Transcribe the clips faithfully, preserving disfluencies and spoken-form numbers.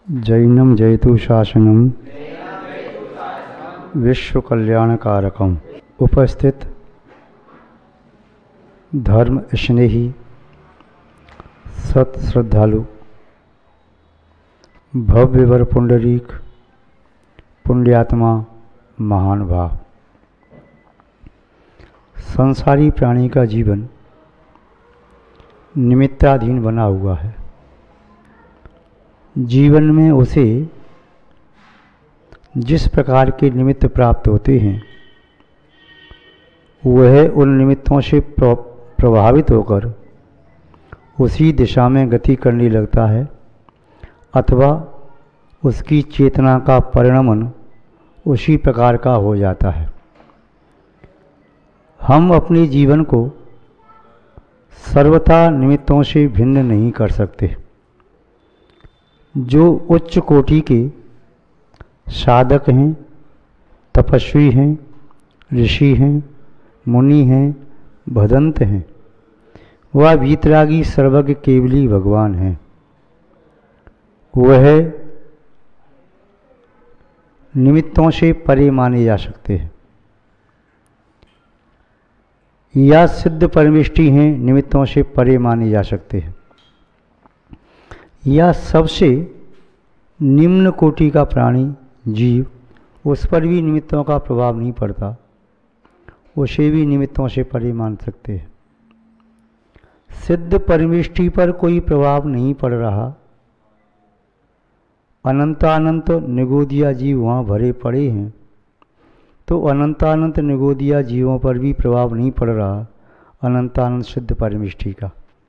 जैनम जयतु शासनम विश्व कल्याणकारकम। उपस्थित धर्म स्नेही सत श्रद्धालु भव्यवर पुंडरीक पुण्यात्मा महानुभाव, संसारी प्राणी का जीवन निमित्ताधीन बना हुआ है। जीवन में उसे जिस प्रकार के निमित्त प्राप्त होते हैं वह उन निमित्तों से प्रभावित होकर उसी दिशा में गति करने लगता है अथवा उसकी चेतना का परिणमन उसी प्रकार का हो जाता है। हम अपने जीवन को सर्वथा निमित्तों से भिन्न नहीं कर सकते। जो उच्च कोटि के साधक हैं, तपस्वी हैं, ऋषि हैं, मुनि हैं, भदंत हैं, वह वीतरागी सर्वज्ञ केवली भगवान हैं। वह निमित्तों से परे माने जा सकते हैं। या सिद्ध परमिष्टि हैं, निमित्तों से परे माने जा सकते हैं। या सबसे निम्न कोटि का प्राणी जीव, उस पर भी निमित्तों का प्रभाव नहीं पड़ता, उसे भी निमित्तों से परे मान सकते हैं। सिद्ध परमिष्टि पर कोई प्रभाव नहीं पड़ रहा, अनंतानंत निगोदिया जीव वहाँ भरे पड़े हैं, तो अनंतानंत निगोदिया जीवों पर भी प्रभाव नहीं पड़ रहा अनंतानंत सिद्ध परमिष्टि का।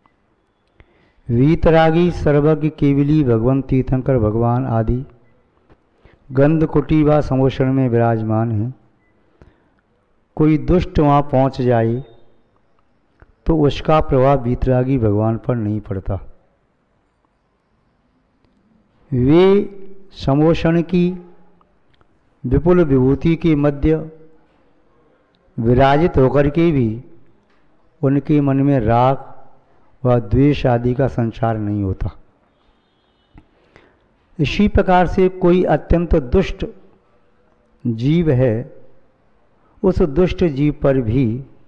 वीतरागी सर्वज्ञ केवली भगवान तीर्थंकर भगवान आदि गंध कुटी व समोषण में विराजमान हैं। कोई दुष्ट वहाँ पहुँच जाए तो उसका प्रभाव वीतरागी भगवान पर नहीं पड़ता। वे समोषण की विपुल विभूति के मध्य विराजित होकर के भी उनके मन में राग व द्वेष आदि का संचार नहीं होता। इसी प्रकार से कोई अत्यंत दुष्ट जीव है, उस दुष्ट जीव पर भी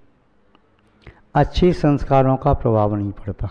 अच्छे संस्कारों का प्रभाव नहीं पड़ता।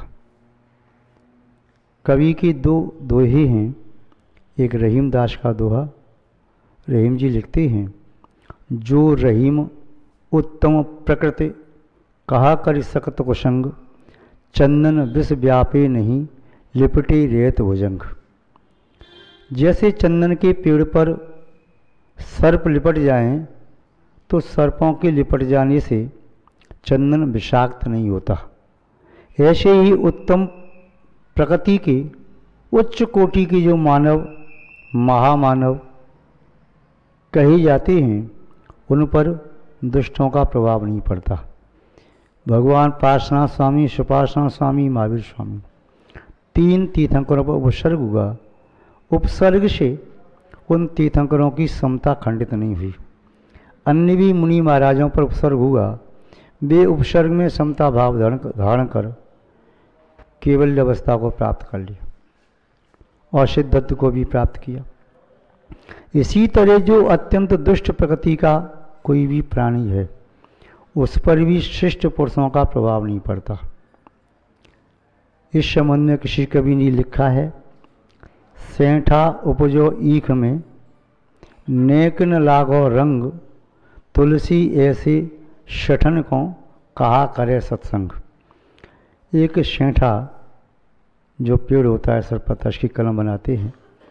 कवि के दो दोहे हैं, एक रहीम दास का दोहा। रहीम जी लिखते हैं, जो रहीम उत्तम प्रकृति कहा कर सकत कुसंग, चंदन विष व्यापे नहीं लिपटे रेत भुजंग। जैसे चंदन के पेड़ पर सर्प लिपट जाएं तो सर्पों के लिपट जाने से चंदन विषाक्त नहीं होता, ऐसे ही उत्तम प्रकृति के उच्च कोटि के जो मानव महामानव कहे जाते हैं उन पर दुष्टों का प्रभाव नहीं पड़ता। भगवान पार्श्वनाथ स्वामी, सुपार्श्वनाथ स्वामी, महावीर स्वामी तीन तीर्थंकरों पर उपसर्ग हुआ। उपसर्ग से उन तीर्थंकरों की समता खंडित नहीं हुई। अन्य भी मुनि महाराजों पर उपसर्ग हुआ, वे उपसर्ग में समता भाव धारण धारण कर केवल अवस्था को प्राप्त कर लिया और सिद्धत्व को भी प्राप्त किया। इसी तरह जो अत्यंत दुष्ट प्रकृति का कोई भी प्राणी है उस पर भी श्रेष्ठ पुरुषों का प्रभाव नहीं पड़ता। इस संबंध में किसी कवि ने लिखा है, सेंठा उपजो ईख में नेक न लागो रंग, तुलसी ऐसे शठन को कहा करे सत्संग। एक सेंठा जो पेड़ होता है सरपत, उसकी कलम बनाते हैं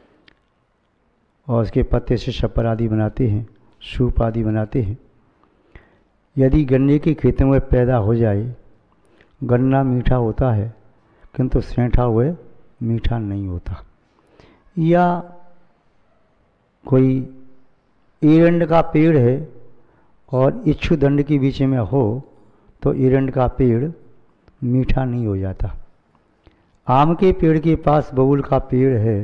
और उसके पत्ते से छप्पर आदि बनाते हैं, सूप आदि बनाते हैं। यदि गन्ने के खेतों में पैदा हो जाए, गन्ना मीठा होता है किंतु सेंठा हुए मीठा नहीं होता। या कोई एरंड का पेड़ है और इच्छू दंड के बीच में हो तो एरंड का पेड़ मीठा नहीं हो जाता। आम के पेड़ के पास बबूल का पेड़ है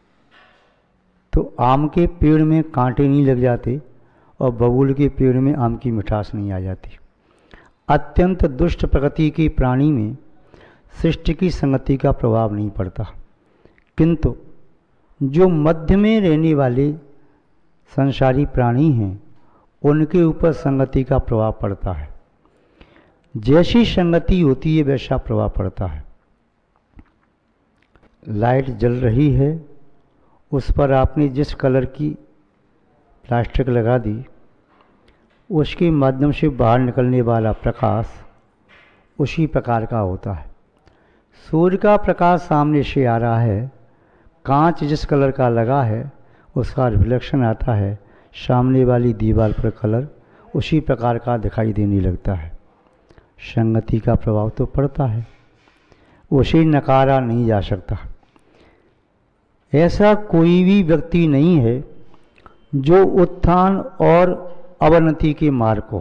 तो आम के पेड़ में कांटे नहीं लग जाते और बबूल के पेड़ में आम की मिठास नहीं आ जाती। अत्यंत दुष्ट प्रकृति के प्राणी में सृष्टि की संगति का प्रभाव नहीं पड़ता, किंतु जो मध्य में रहने वाले संसारी प्राणी हैं उनके ऊपर संगति का प्रभाव पड़ता है। जैसी संगति होती है वैसा प्रभाव पड़ता है। लाइट जल रही है, उस पर आपने जिस कलर की प्लास्टिक लगा दी, उसके माध्यम से बाहर निकलने वाला प्रकाश उसी प्रकार का होता है। सूर्य का प्रकाश सामने से आ रहा है, कांच जिस कलर का लगा है उसका रिफ्लेक्शन आता है, सामने वाली दीवार पर कलर उसी प्रकार का दिखाई देने लगता है। संगति का प्रभाव तो पड़ता है, उसे नकारा नहीं जा सकता। ऐसा कोई भी व्यक्ति नहीं है जो उत्थान और अवनति के मार्ग को,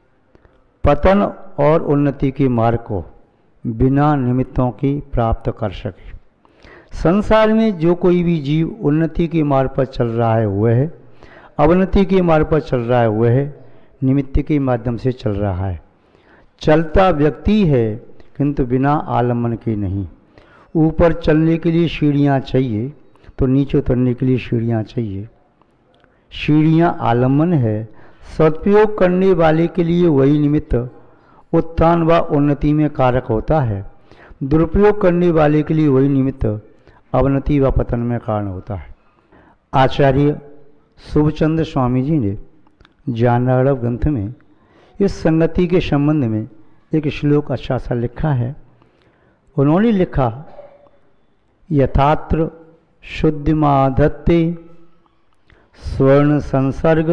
पतन और उन्नति के मार्ग को बिना निमित्तों के प्राप्त कर सके। संसार में जो कोई भी जीव उन्नति के मार्ग पर चल रहा है वह है, अवनति के मार्ग पर चल रहा है वह है, निमित्त के माध्यम से चल रहा है। चलता व्यक्ति है किंतु बिना आलम्बन के नहीं। ऊपर चलने के लिए सीढ़ियाँ चाहिए तो नीचे उतरने के लिए सीढ़ियाँ चाहिए। सीढ़ियाँ आलम्बन है। सदुपयोग करने वाले के लिए वही निमित्त उत्थान व उन्नति में कारक होता है। दुरुपयोग करने वाले के लिए वही निमित्त अवनति व पतन में कारण होता है। आचार्य शुभचंद्र स्वामी जी ने ज्ञानार्णव ग्रंथ में इस संगति के संबंध में एक श्लोक अच्छा सा लिखा है। उन्होंने लिखा, यथात्र शुद्धिमाधत्ते स्वर्ण संसर्ग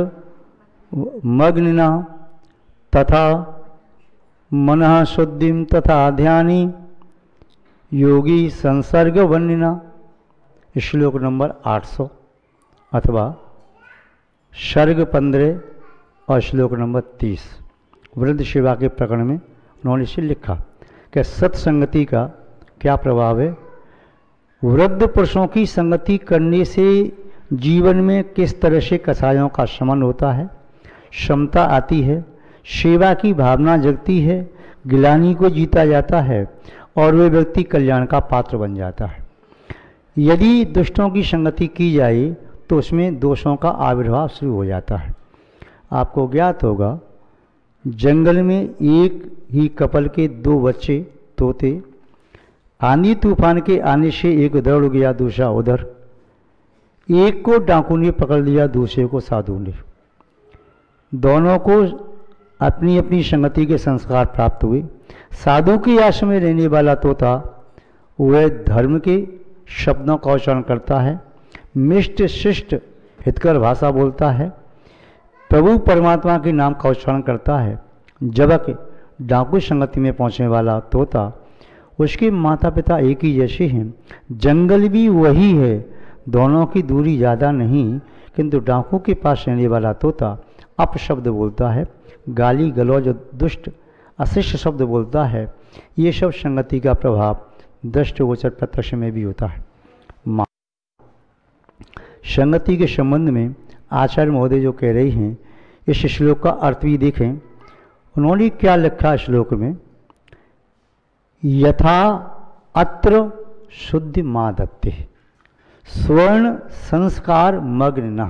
मग्निना तथा मनः शुद्धिम तथा ध्यानी योगी संसर्ग वन्निना। श्लोक नंबर आठ सौ अथवा सर्ग पंद्रह और श्लोक नंबर तीस वृद्ध सेवा के प्रकरण में उन्होंने इसे लिखा कि सत्संगति का क्या प्रभाव है। वृद्ध पुरुषों की संगति करने से जीवन में किस तरह से कसायों का शमन होता है, क्षमता आती है, सेवा की भावना जगती है, गिलानी को जीता जाता है और वे व्यक्ति कल्याण का पात्र बन जाता है। यदि दुष्टों की संगति की जाए तो उसमें दोषों का आविर्भाव शुरू हो जाता है। आपको ज्ञात होगा, जंगल में एक ही कपल के दो बच्चे तोते, आंधी तूफान के आने से एक उधर उड़ गया दूसरा उधर। एक को डाकू ने पकड़ लिया, दूसरे को साधु ने। दोनों को अपनी अपनी संगति के संस्कार प्राप्त हुए। साधु के आश्रम में रहने वाला तोता वह धर्म के शब्दों का उच्चारण करता है, मिष्ट शिष्ट हितकर भाषा बोलता है, प्रभु परमात्मा के नाम का उच्चारण करता है। जबकि डाकू संगति में पहुंचने वाला तोता, उसके माता पिता एक ही जैसे हैं, जंगल भी वही है, दोनों की दूरी ज़्यादा नहीं, किंतु डाकू के पास रहने वाला तोता अपशब्द बोलता है, गाली गलौज दुष्ट अशिष्ट शब्द बोलता है। ये सब संगति का प्रभाव दृष्ट गोचर प्रत्यक्ष में भी होता है। संगति के संबंध में आचार्य महोदय जो कह रही हैं, इस श्लोक का अर्थ भी देखें। उन्होंने क्या लिखा श्लोक में, यथा अत्र शुद्धि मादत्ते स्वर्ण संस्कार मग्न।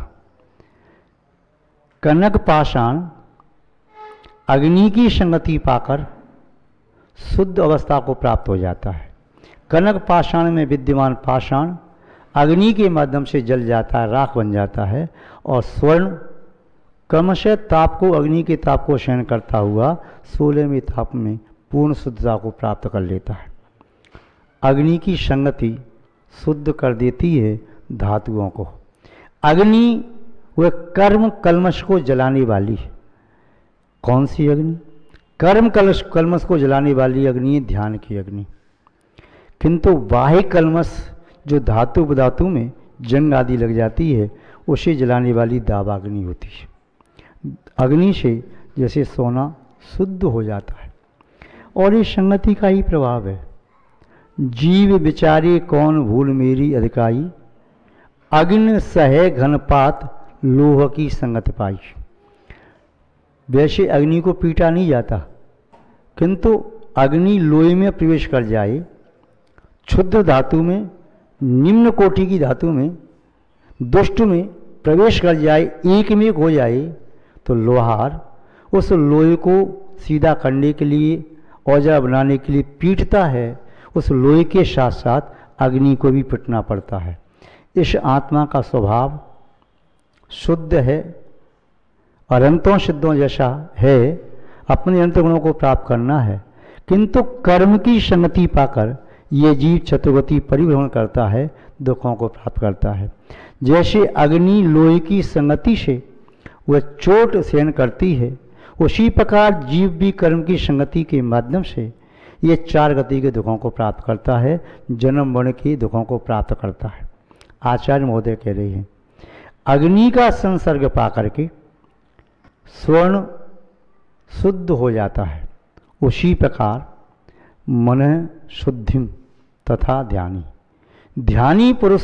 कनक पाषाण अग्नि की संगति पाकर शुद्ध अवस्था को प्राप्त हो जाता है। कनक पाषाण में विद्यमान पाषाण अग्नि के माध्यम से जल जाता है, राख बन जाता है, और स्वर्ण क्रमशः ताप को, अग्नि के ताप को सहन करता हुआ सोलहवें ताप में पूर्ण शुद्धता को प्राप्त कर लेता है। अग्नि की संगति शुद्ध कर देती है धातुओं को। अग्नि वह कर्म कलमश को जलाने वाली है। कौन सी अग्नि? कर्म कलश कलमश को जलाने वाली अग्नि है ध्यान की अग्नि। किंतु बाह्य कलमश जो धातु पदार्थों में जंग आदि लग जाती है, उसे जलाने वाली दावाग्नि होती है। अग्नि से जैसे सोना शुद्ध हो जाता है, और ये संगति का ही प्रभाव है। जीव विचारे कौन भूल मेरी अधिकाई, अग्नि सहे घनपात लोह की संगत पाई। वैसे अग्नि को पीटा नहीं जाता, किंतु अग्नि लोहे में प्रवेश कर जाए, क्षुद्र धातु में, निम्न कोटि की धातु में दुष्ट में प्रवेश कर जाए, एक में एक हो जाए, तो लोहार उस लोहे को सीधा करने के लिए, औजार बनाने के लिए पीटता है। उस लोहे के साथ साथ अग्नि को भी पीटना पड़ता है। इस आत्मा का स्वभाव शुद्ध है, अनंतों सिद्धों जैसा है, अपने अंत गुणों को प्राप्त करना है, किंतु कर्म की संगति पाकर ये जीव चतुर्गति परिभ्रमण करता है, दुखों को प्राप्त करता है। जैसे अग्नि लोहे की संगति से वह चोट सहन करती है, उसी प्रकार जीव भी कर्म की संगति के माध्यम से ये चार गति के दुखों को प्राप्त करता है, जन्म मरण के दुखों को प्राप्त करता है। आचार्य महोदय कह रहे हैं, अग्नि का संसर्ग पा करके स्वर्ण शुद्ध हो जाता है, उसी प्रकार मन शुद्धिम तथा ध्यानी। ध्यानी पुरुष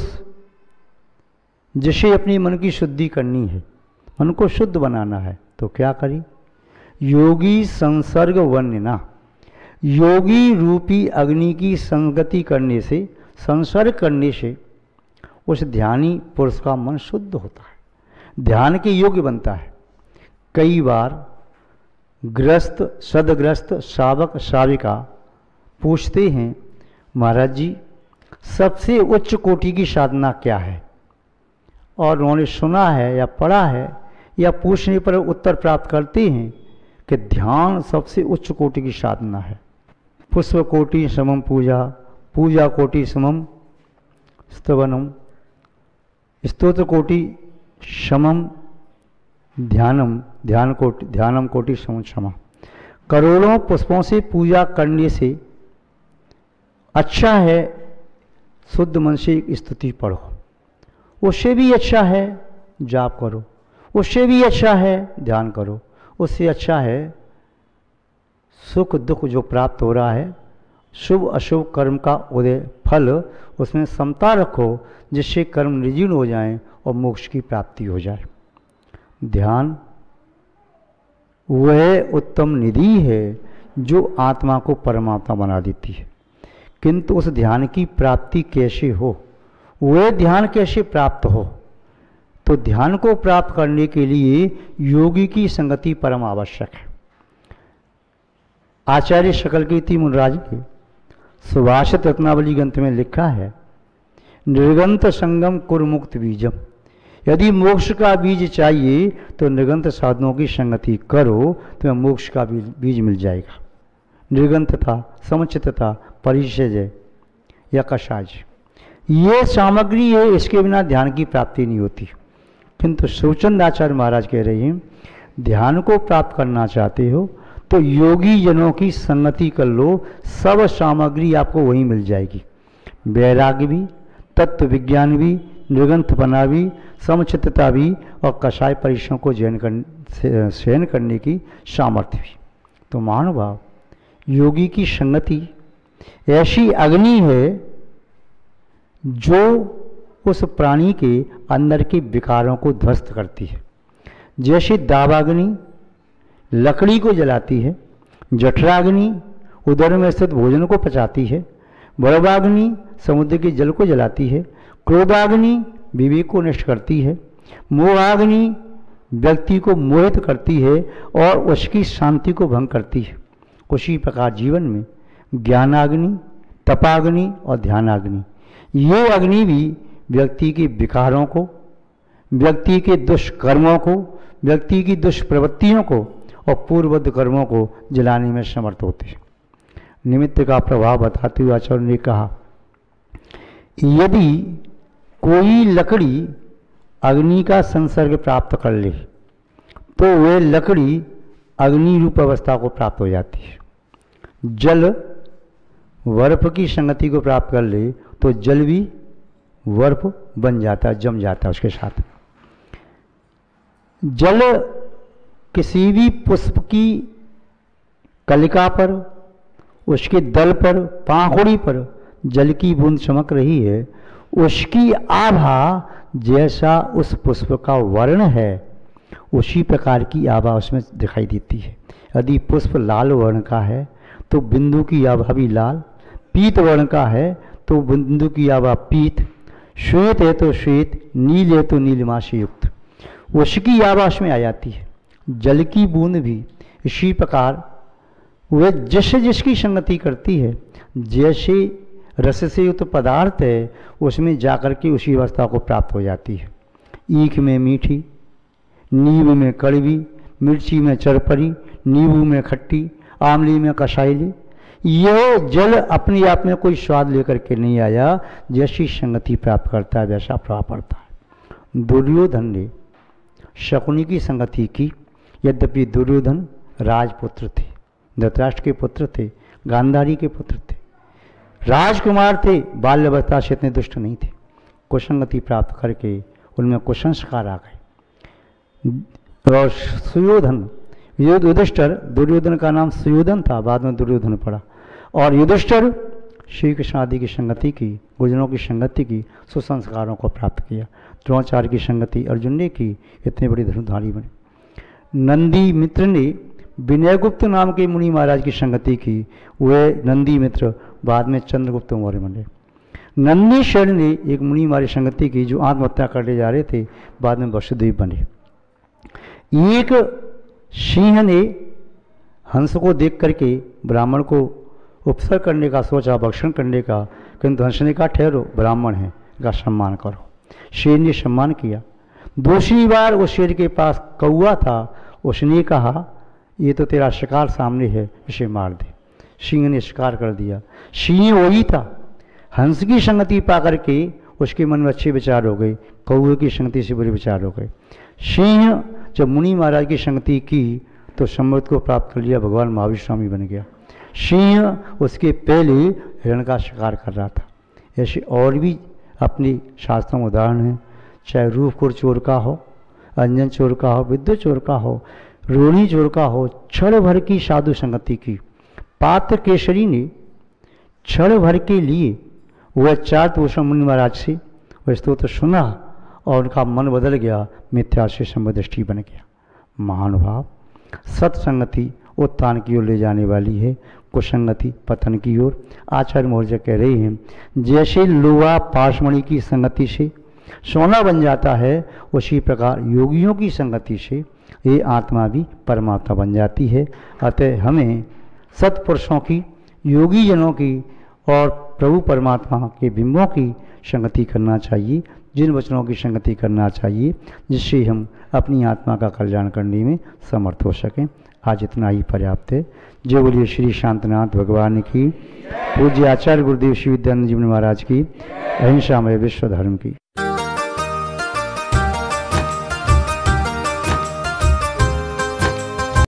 जिसे अपनी मन की शुद्धि करनी है, मन को शुद्ध बनाना है, तो क्या करी? योगी संसर्ग वन्यना, योगी रूपी अग्नि की संगति करने से, संसर्ग करने से उस ध्यानी पुरुष का मन शुद्ध होता है, ध्यान के योग्य बनता है। कई बार ग्रस्त सदग्रस्त श्रावक श्राविका पूछते हैं, महाराज जी सबसे उच्च कोटि की साधना क्या है? और उन्होंने सुना है या पढ़ा है या पूछने पर उत्तर प्राप्त करते हैं कि ध्यान सबसे उच्च कोटि की साधना है। पुष्प कोटि समम पूजा, पूजा कोटि समम स्तवनम, स्तोत्र कोटि समम ध्यानम, ध्यान कोटि ध्यानम कोटि समम क्षमा। करोड़ों पुष्पों से पूजा करने से अच्छा है शुद्ध मन से एक स्तुति पढ़ो, उससे भी अच्छा है जाप करो, उससे भी अच्छा है ध्यान करो, उससे अच्छा है सुख दुख जो प्राप्त हो रहा है, शुभ अशुभ कर्म का उदय फल, उसमें समता रखो, जिससे कर्म निर्जीर्ण हो जाएं और मोक्ष की प्राप्ति हो जाए। ध्यान वह उत्तम निधि है जो आत्मा को परमात्मा बना देती है, किंतु उस ध्यान की प्राप्ति कैसे हो, वह ध्यान कैसे प्राप्त हो? तो ध्यान को प्राप्त करने के लिए योगी की संगति परम आवश्यक है। आचार्य शकलकीर्ति मुनिराज के सुभाषित रत्नावली ग्रंथ में लिखा है, निर्गंत संगम कुरमुक्त बीजम। यदि मोक्ष का बीज चाहिए तो निर्गंत साधनों की संगति करो, तो मोक्ष का बीज मिल जाएगा। निर्गंतता, समुचितता, परिचय या कषाय, ये सामग्री है, इसके बिना ध्यान की प्राप्ति नहीं होती। किंतु शिवचंद आचार्य महाराज कह रहे हैं, ध्यान को प्राप्त करना चाहते हो तो योगी जनों की संगति कर लो, सब सामग्री आपको वहीं मिल जाएगी। वैराग्य भी, तत्व विज्ञान भी, निर्गंथपना भी, समुचितता भी और कषाय परिश्रम को जैन कर सहन करने की सामर्थ्य भी। तो महानुभाव, योगी की संगति ऐसी अग्नि है जो उस प्राणी के अंदर के विकारों को ध्वस्त करती है। जैसे दावाग्नि लकड़ी को जलाती है, जठराग्नि उदर में स्थित भोजन को पचाती है, बड़वाग्नि समुद्र के जल को जलाती है, क्रोधाग्नि विवेक को नष्ट करती है, मोहाग्नि व्यक्ति को मोहित करती है और उसकी शांति को भंग करती है। उसी प्रकार जीवन में ज्ञानाग्नि, तपाग्नि और ध्यानाग्नि, ये अग्नि भी व्यक्ति के विकारों को, व्यक्ति के दुष्कर्मों को, व्यक्ति की दुष्प्रवृत्तियों को और पूर्वबद्ध कर्मों को जलाने में समर्थ होते हैं। निमित्त का प्रभाव बताते हुए आचार्य ने कहा, यदि कोई लकड़ी अग्नि का संसर्ग प्राप्त कर ले तो वह लकड़ी अग्नि रूप अवस्था को प्राप्त हो जाती है। जल बर्फ की संगति को प्राप्त कर ले तो जल भी बर्फ बन जाता है, जम जाता है उसके साथ। जल किसी भी पुष्प की कलिका पर, उसके दल पर, पाखुड़ी पर जल की बूंद चमक रही है, उसकी आभा जैसा उस पुष्प का वर्ण है उसी प्रकार की आभा उसमें दिखाई देती है। यदि पुष्प लाल वर्ण का है तो बिंदु की आभा भी लाल, पीत वर्ण का है तो बिंदु की आभा पीत, श्वेत है तो श्वेत, नील है तो नीलिमा से युक्त, उसकी आवास में आ जाती है। जल की बूंद भी इसी प्रकार वह जैसे जिसकी संगति करती है, जैसे रस से युक्त पदार्थ है उसमें जाकर के उसी अवस्था को प्राप्त हो जाती है। ईख में मीठी, नींबू में कड़वी, मिर्ची में चरपरी, नींबू में खट्टी, आमली में कसाईली। यह जल अपने आप में कोई स्वाद लेकर के नहीं आया, जैसी संगति प्राप्त करता है वैसा प्रभाव पड़ता है। दुर्योधन ने शकुनी की संगति की, यद्यपि दुर्योधन राजपुत्र थे, धृतराष्ट्र के पुत्र थे, गांधारी के पुत्र थे, राजकुमार थे, बाल्यावस्था से इतने दुष्ट नहीं थे। कुसंगति प्राप्त करके उनमें कुसंस्कार आ गए। और सुयोधन, युधिष्ठिर, दुर्योधन का नाम सुयोधन था, बाद में दुर्योधन पड़ा। और युधिष्ठिर श्री कृष्ण आदि की संगति की, गुरुजनों की संगति की, सुसंस्कारों को प्राप्त किया। द्रोणाचार्य की संगति अर्जुन ने की, इतने बड़ी धनुधारी बने। नंदी मित्र ने विनयगुप्त नाम के मुनि महाराज की संगति की, वे नंदी मित्र बाद में चंद्रगुप्त मौर्य बने। नंदीश्वर ने एक मुनि महाराज संगति की जो आत्महत्या करने जा रहे थे, बाद में वसुदेव बने। एक सिंह ने हंस को देख करके ब्राह्मण को उपसर्ग करने का सोचा, भक्षण करने का, किंतु हंस ने कहा ठहरो, ब्राह्मण है, इसका सम्मान करो। शेर ने सम्मान किया। दूसरी बार उस शेर के पास कौआ था, उसने कहा ये तो तेरा शिकार सामने है, इसे मार दे। सिंह ने शिकार कर दिया। सिंह वही था। हंस की संगति पा करके उसके मन में अच्छे विचार हो गए, कौए की संगति से बुरे विचार हो गए। सिंह जब मुनि महाराज की संगति की तो समृद्ध को प्राप्त कर लिया, भगवान महावीर स्वामी बन गया। सिंह उसके पहले हिरण का शिकार कर रहा था। ऐसे और भी अपने शास्त्रों में उदाहरण हैं, चाहे रूपपुर चोर का हो, अंजन चोर का हो, विद्युत चोर का हो, रोहिणी चोर का हो, क्षण भर की साधु संगति की। पात्र केसरी ने क्षण भर के लिए वह चार भूषण मुनि महाराज से वह स्तोत्र सुना और उनका मन बदल गया, मिथ्या से समदृष्टि बन गया। महानुभाव, सत्संगति उत्थान की ओर ले जाने वाली है, कुसंगति पतन की ओर। आचार्य मौर्य कह रहे हैं, जैसे लोहा पाशमणि की संगति से सोना बन जाता है, उसी प्रकार योगियों की संगति से ये आत्मा भी परमात्मा बन जाती है। अतः हमें सत्पुरुषों की, योगी जनों की और प्रभु परमात्मा के बिंबों की संगति करना चाहिए, जिन वचनों की संगति करना चाहिए, जिससे हम अपनी आत्मा का कल्याण करने में समर्थ हो सकें। आज इतना ही पर्याप्त है। जय बोलिए श्री शांतनाथ भगवान की, पूज्य आचार्य गुरुदेव श्री विद्यानंद जी महाराज की, अहिंसा में विश्व धर्म की।